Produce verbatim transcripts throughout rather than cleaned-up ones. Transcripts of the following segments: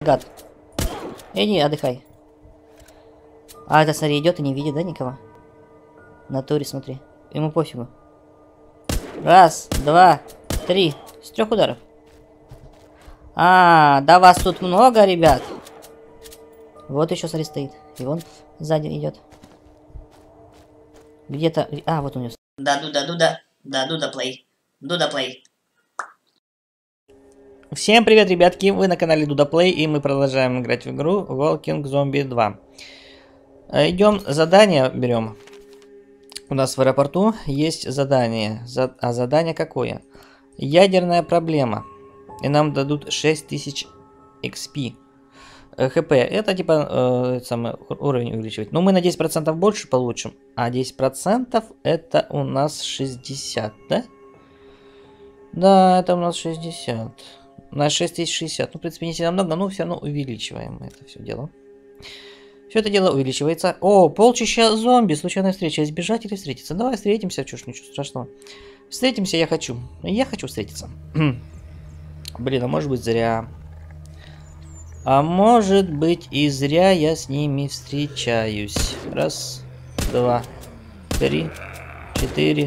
Гад. Иди, отдыхай. А, это, смотри, идет и не видит, да, никого? На туре, смотри. Ему пофигу. Раз, два, три. С трех ударов. А, да вас тут много, ребят. Вот еще, смотри, стоит. И вон сзади идет. Где-то... А, вот у него. Да, дуда, дуда. Да, дуда плей. Дуда плей. Всем привет, ребятки. Вы на канале Дуда Плей, и мы продолжаем играть в игру Walking Zombie два. Идем, задание берем. У нас в аэропорту есть задание. За... А задание какое? Ядерная проблема. И нам дадут шесть тысяч экс пи. ХП. Это типа э, самый уровень увеличивать. Но мы на десять процентов больше получим. А десять процентов это у нас шестьдесят, да? Да, это у нас шестьдесят. На шесть тысяч шестьдесят. Ну, в принципе, не сильно много, но все равно увеличиваем это все дело. Все это дело увеличивается. О, полчища зомби. Случайная встреча. Избежать или встретиться? Давай встретимся. Чушь, ничего страшного. Встретимся я хочу. Я хочу встретиться. Блин, а может быть зря. А может быть и зря я с ними встречаюсь. Раз, два, три, четыре.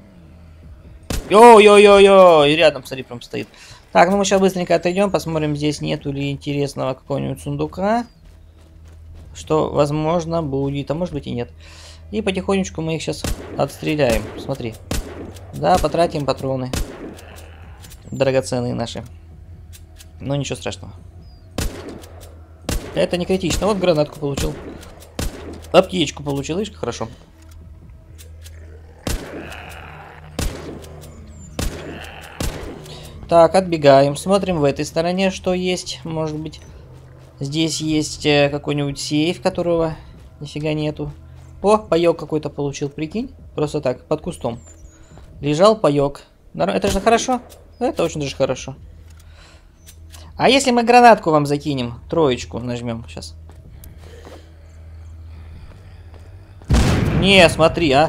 Йо-йо-йо-йо! И рядом, смотри, прям стоит. Так, ну мы сейчас быстренько отойдем, посмотрим, здесь нету ли интересного какого-нибудь сундука. Что, возможно, будет, а может быть и нет. И потихонечку мы их сейчас отстреляем. Смотри. Да, потратим патроны. Драгоценные наши. Но ничего страшного. Это не критично. Вот гранатку получил. Аптечку получил, видишь, хорошо. Так, отбегаем. Смотрим в этой стороне, что есть. Может быть, здесь есть э, какой-нибудь сейф, которого нифига нету. О, паёк какой-то получил, прикинь. Просто так, под кустом. Лежал паёк. Это же хорошо. Это очень даже хорошо. А если мы гранатку вам закинем? Троечку нажмем сейчас. Не, смотри, а.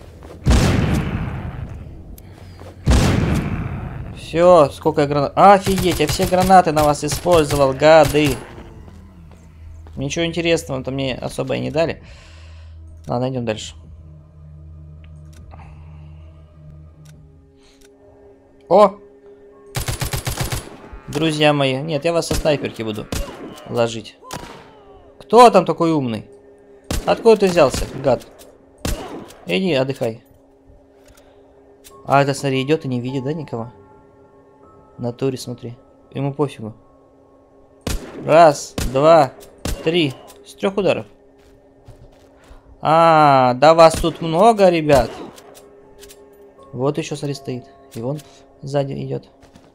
Все, сколько я гранат... Офигеть, я все гранаты на вас использовал, гады. Ничего интересного-то мне особо и не дали. Ладно, идем дальше. О! Друзья мои. Нет, я вас со снайперки буду ложить. Кто там такой умный? Откуда ты взялся, гад? Иди, отдыхай. А, это, смотри, идет и не видит, да, никого? На туре, смотри. Ему пофигу. Раз, два, три. С трех ударов. А, да вас тут много, ребят. Вот еще, смотри, стоит. И вон сзади идет.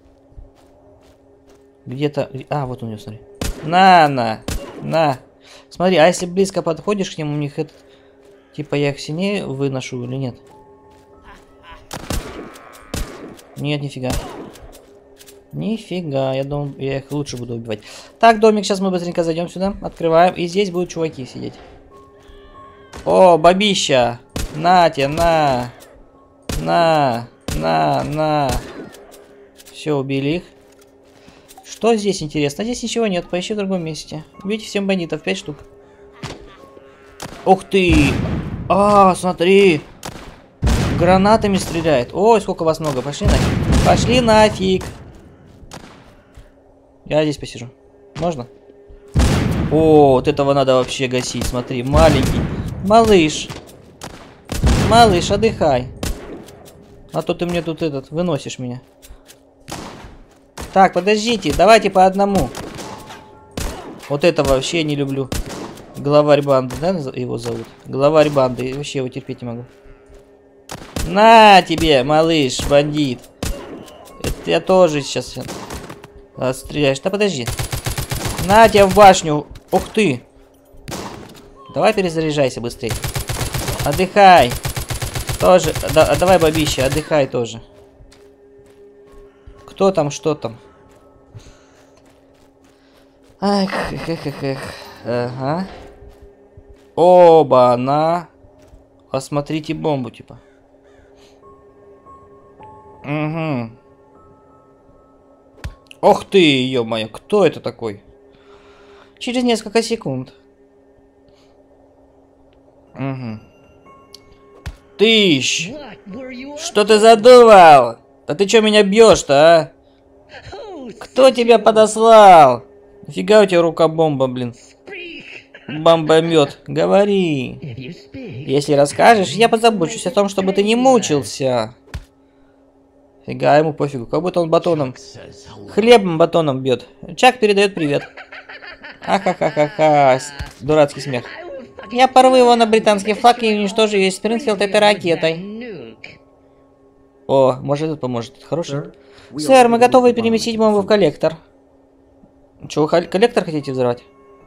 Где-то... А, вот у него, смотри. На, на, на. Смотри, а если близко подходишь к нему, у них этот... Типа я их сильнее выношу или нет? Нет, нифига. Нифига, я думал, я их лучше буду убивать. Так, домик, сейчас мы быстренько зайдем сюда. Открываем, и здесь будут чуваки сидеть. О, бабища. На тебе, на. На, на, на. Все, убили их. Что здесь интересно? Здесь ничего нет, поищи в другом месте. Убейте всем бандитов, пять штук. Ух ты! А, смотри! Гранатами стреляет. Ой, сколько вас много. Пошли нафиг. Пошли нафиг. Я здесь посижу. Можно? О, вот этого надо вообще гасить. Смотри, маленький. Малыш. Малыш, отдыхай. А то ты мне тут этот, выносишь меня. Так, подождите, давайте по одному. Вот этого вообще не люблю. Главарь банды, да, его зовут? Главарь банды, вообще его терпеть не могу. На тебе, малыш, бандит. Это я тоже сейчас стреляешь. Да подожди. На тебя в башню. Ух ты. Давай перезаряжайся быстрее. Отдыхай. Тоже, да, давай, бабища, отдыхай тоже. Кто там, что там? Ах, эх, эх, эх, эх. Ага. Оба-на. Осмотрите бомбу, типа. Угу. Ох ты, ё-моё, кто это такой? Через несколько секунд. Угу. Тыщ! Что ты задумал? Да ты чё меня бьешь-то, а? Кто тебя подослал? Нафига у тебя рука бомба, блин? Бомбомет. Говори. Если расскажешь, я позабочусь о том, чтобы ты не мучился. Фига, ему пофигу. Как будто он батоном. Хлебом батоном бьет. Чак передает привет. Ахахахаха. Дурацкий смех. Я порву его на британский флаг и уничтожу весь Спрингфилд этой ракетой. О, может это поможет. Это хороший. Сэр, мы готовы переместить бомбу в коллектор. Че, вы коллектор хотите взорвать?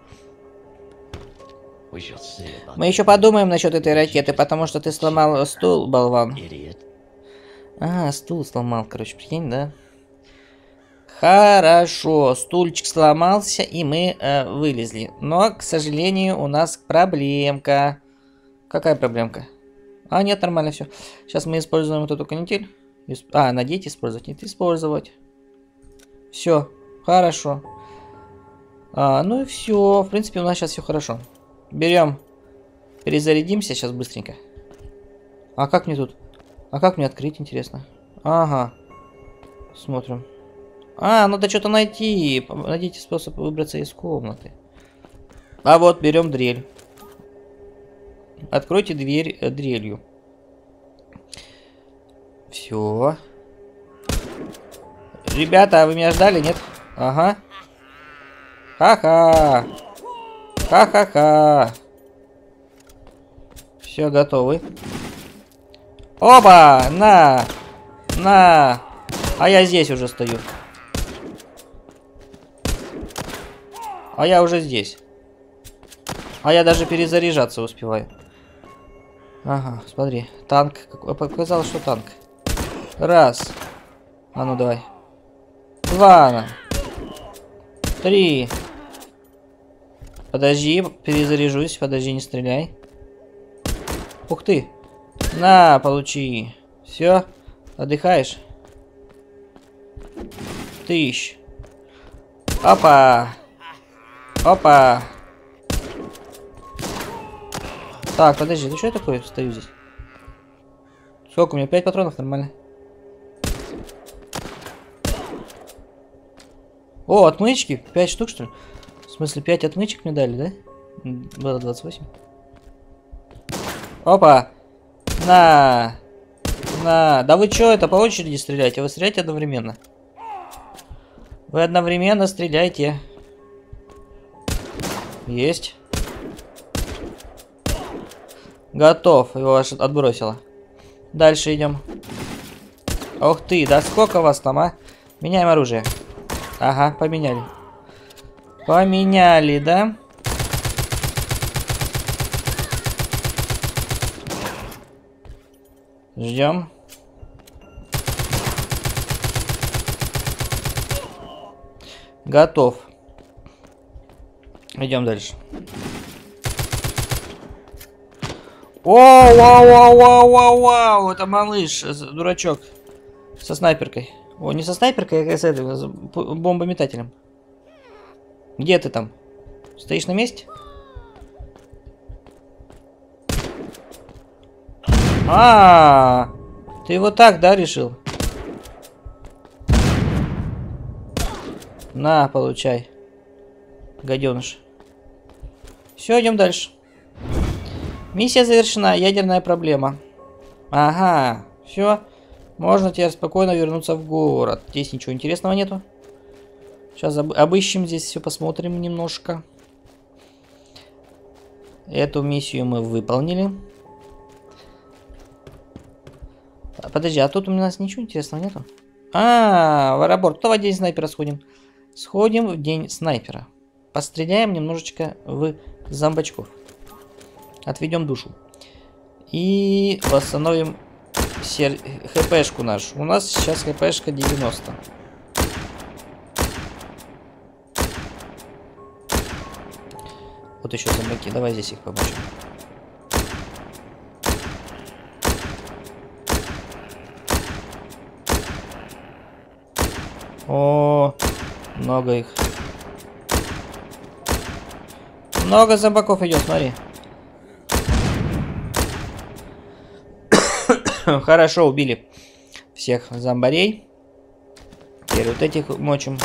Мы еще подумаем насчет этой ракеты, потому что ты сломал стул, болван. А, стул сломал, короче, прикинь, да? Хорошо, стульчик сломался, и мы э, вылезли. Но, к сожалению, у нас проблемка. Какая проблемка? А, нет, нормально все. Сейчас мы используем вот эту канитель. А, надеть, использовать, нет, использовать. Все, хорошо. А, ну и все, в принципе, у нас сейчас все хорошо. Берем, перезарядимся сейчас быстренько. А как мне тут? А как мне открыть, интересно? Ага. Смотрим. А, надо что-то найти. Найдите способ выбраться из комнаты. А вот, берем дрель. Откройте дверь э, дрелью. Все. Ребята, а вы меня ждали, нет? Ага. Ха-ха. Ха-ха-ха. Все, готовы. Оба! На! На! А я здесь уже стою. А я уже здесь. А я даже перезаряжаться успеваю. Ага, смотри. Танк. Показалось, что танк. Раз. А ну давай. Два. На. Три. Подожди, перезаряжусь. Подожди, не стреляй. Ух ты. На, получи. Все. Отдыхаешь. Тыщ. Опа. Опа. Так, подожди, ты что я такое стою здесь? Сколько у меня? пять патронов, нормально. О, отмычки. пять штук, что ли? В смысле, пять отмычек мне дали, да? Было двадцать восемь. Опа. На. На. Да вы что, это по очереди стреляете? Вы стреляете одновременно. Вы одновременно стреляйте. Есть. Готов. Его аж отбросило. Дальше идем. Ух ты, да сколько вас там, а? Меняем оружие. Ага, поменяли. Поменяли, да? Ждем. Готов. Идем дальше. О, вау, вау, вау, вау, вау, это малыш, дурачок, со снайперкой. О, не со снайперкой, а с этим, с бомбометателем. Где ты там? Стоишь на месте? А, ты вот так, да, решил? На, получай, гаденыш. Все, идем дальше. Миссия завершена. Ядерная проблема. Ага. Все. Можно теперь спокойно вернуться в город. Здесь ничего интересного нету. Сейчас об обыщем здесь все, посмотрим немножко. Эту миссию мы выполнили. Подожди, а тут у нас ничего интересного нету? А, в аэропорт. Давай в день снайпера сходим. Сходим в день снайпера. Постреляем немножечко в зомбачков. Отведем душу. И восстановим сер... хпшку нашу. У нас сейчас хпшка девяносто. Вот еще зомбаки. Давай здесь их помочим. О, много их. Много зомбаков идет, смотри. Хорошо, убили всех зомбарей. Теперь вот этих мочим.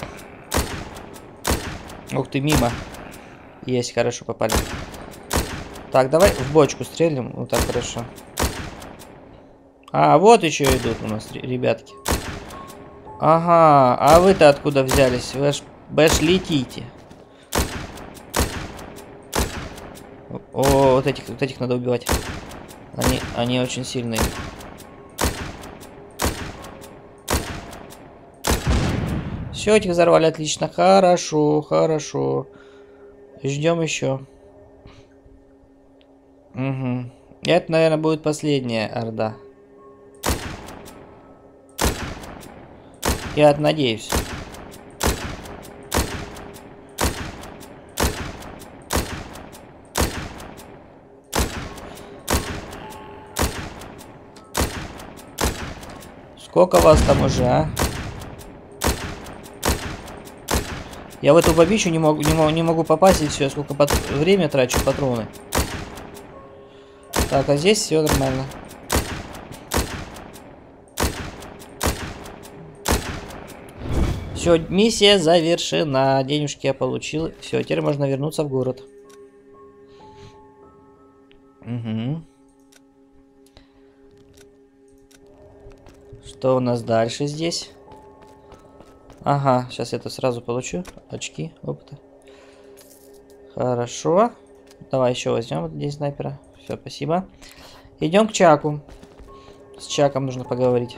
Ух ты, мимо. Есть, хорошо попали. Так, давай в бочку стрелим. Вот так, хорошо. А, вот еще идут у нас ребятки. Ага, а вы-то откуда взялись? Вы ж, вы ж летите. О, вот этих, вот этих надо убивать. Они, они очень сильные. Все, этих взорвали, отлично. Хорошо, хорошо. Ждем еще. Угу. Это, наверное, будет последняя орда. Я надеюсь. Сколько вас там уже, а? Я в эту бабичу не могу, не могу, не могу попасть, и все, сколько пат... время трачу, патроны. Так, а здесь все нормально. Все, миссия завершена. Денежки я получил. Все, теперь можно вернуться в город. Угу. Что у нас дальше здесь? Ага, сейчас я это сразу получу. Очки опыта. Хорошо. Давай еще возьмем вот здесь снайпера. Все, спасибо. Идем к Чаку. С Чаком нужно поговорить.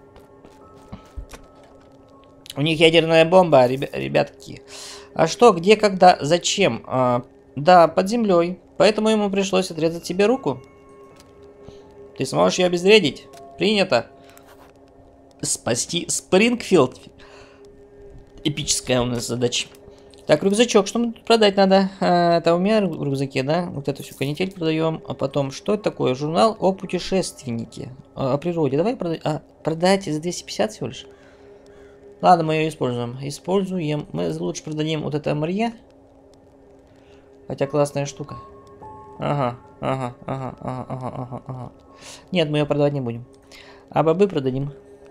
У них ядерная бомба, ребятки. А что, где, когда, зачем? А, да, под землей. Поэтому ему пришлось отрезать себе руку. Ты сможешь ее обезвредить? Принято. Спасти Спрингфилд. Эпическая у нас задача. Так, рюкзачок. Что мне тут продать надо? А, это у меня в рюкзаке, да? Вот эту всю канитель продаем. А потом, что это такое? Журнал о путешественнике. О, о природе. Давай продай. А, продать за двести пятьдесят всего лишь. Ладно, мы ее используем. Используем. Мы лучше продадим вот это Марья. Хотя классная штука. Ага, ага, ага, ага, ага, ага, ага. Нет, мы ее продавать не будем. А бобы продадим.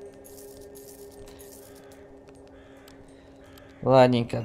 Ладненько.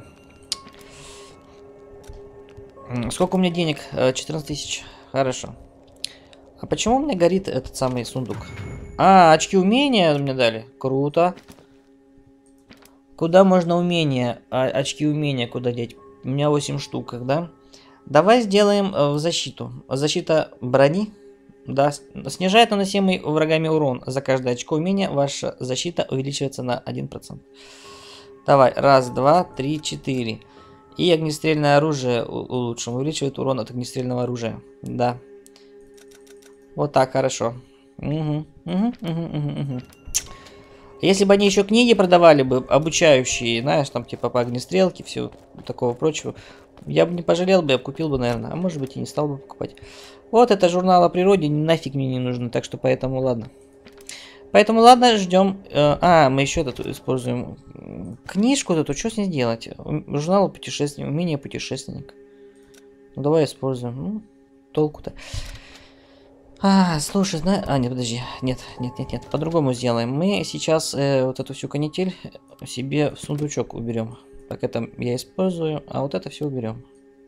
Сколько у меня денег? четырнадцать тысяч. Хорошо. А почему у меня горит этот самый сундук? А, очки умения мне дали. Круто. Куда можно умения? А, очки умения куда деть? У меня восемь штук, да? Давай сделаем э, защиту. Защита брони. Да, снижает наносимый врагами урон. За каждое очко умения ваша защита увеличивается на один процент. Давай, раз, два, три, четыре. И огнестрельное оружие улучшим. Увеличивает урон от огнестрельного оружия. Да. Вот так, хорошо. Угу, угу, угу, угу, угу. Если бы они еще книги продавали бы, обучающие, знаешь, там типа по огнестрелке, все такого прочего, я бы не пожалел бы, я бы купил бы, наверное. А может быть и не стал бы покупать. Вот это журнал о природе, нафиг мне не нужно, так что поэтому ладно. Поэтому ладно, ждем. А, мы еще тут используем книжку эту, что с ней делать? Журнал путешественник, умение путешественник. Ну давай используем. Ну, толку-то. А, слушай, знаешь... А, нет, подожди. Нет, нет, нет, нет. По-другому сделаем. Мы сейчас э, вот эту всю канитель себе в сундучок уберем. Так, это я использую, а вот это все уберем.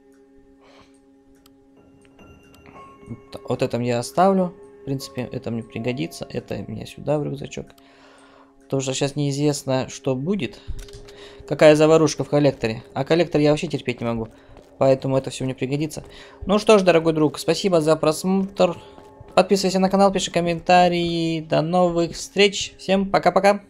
Вот это я оставлю. В принципе, это мне пригодится. Это мне сюда в рюкзачок. Потому что сейчас неизвестно, что будет. Какая заварушка в коллекторе. А коллектор я вообще терпеть не могу. Поэтому это все мне пригодится. Ну что ж, дорогой друг, спасибо за просмотр. Подписывайся на канал, пиши комментарии. До новых встреч. Всем пока-пока.